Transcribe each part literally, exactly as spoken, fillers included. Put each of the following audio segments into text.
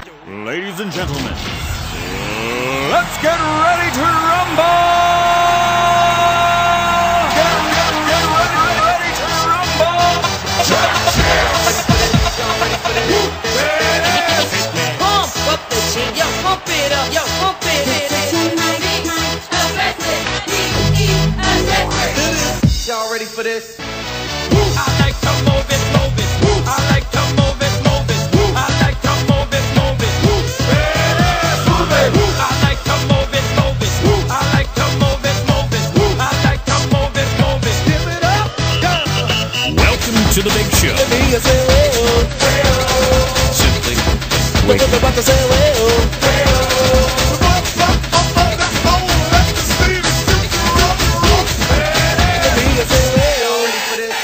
Ladies and gentlemen, let's get ready to rumble! Get, get, get ready, ready to rumble! Pump up the jam, yo, pump it up, yo, pump it up. Y'all ready for this? I like to move it, move it. I like to move it, move it. I like to move it, move it. Move it. I like to move it, move it. I like to move it, move it. I like to move it, move it. Give it up, go. Welcome to the big show. Let me say well. Simply What you about to say well? Let me say well. Y'all ready for this?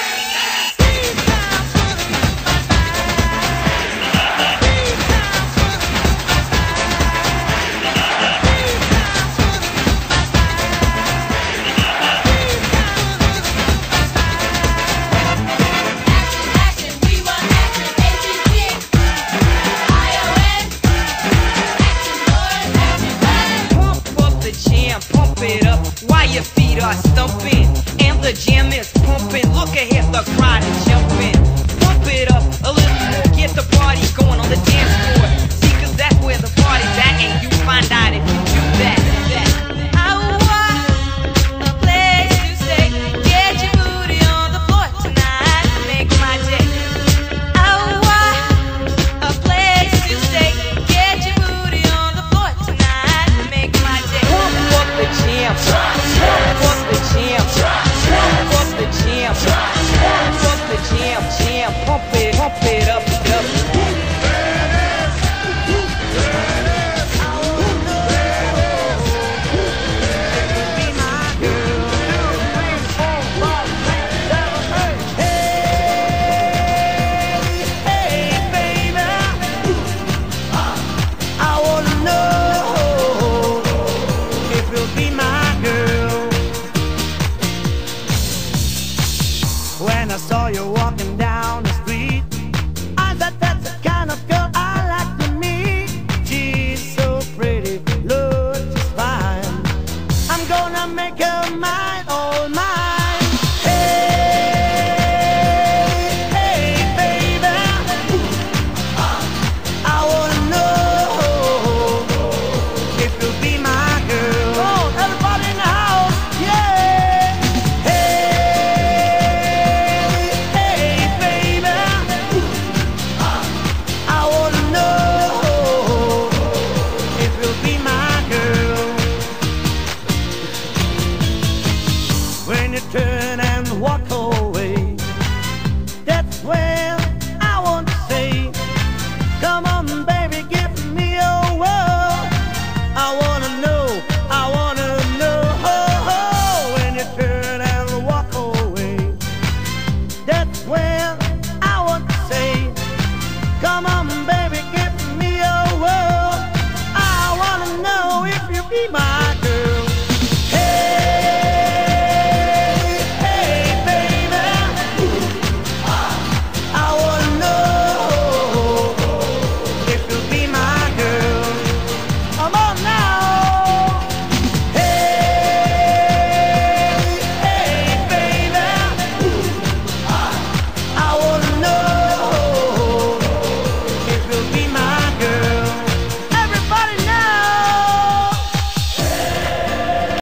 Pump up the jam, pump it up while your feet are stumping. And the jam is pumping. Look ahead, the crowd is jumping. Pump it up a little more, get the party going on the dance floor. See, cause that's where the party's at, and you find out if